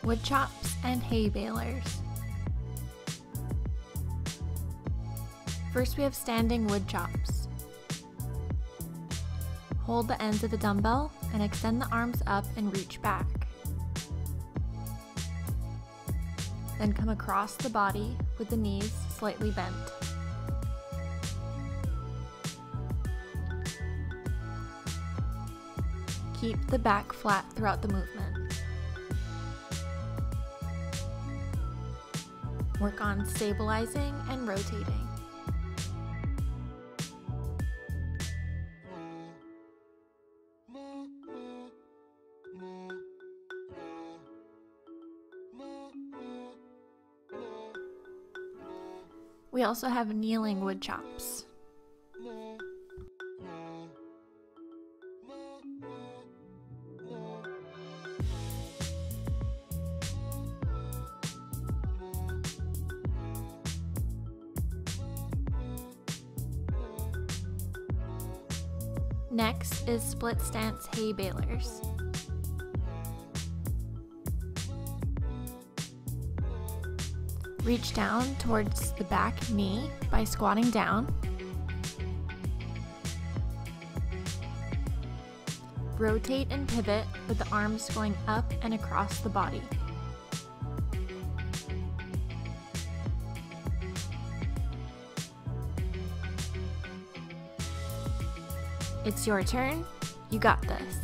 wood chops, and hay balers. First, we have standing wood chops. Hold the ends of the dumbbell and extend the arms up and reach back. Then come across the body with the knees slightly bent. Keep the back flat throughout the movement. Work on stabilizing and rotating. We also have kneeling wood chops. Next is split stance hay balers. Reach down towards the back knee by squatting down. Rotate and pivot with the arms going up and across the body. It's your turn. You got this.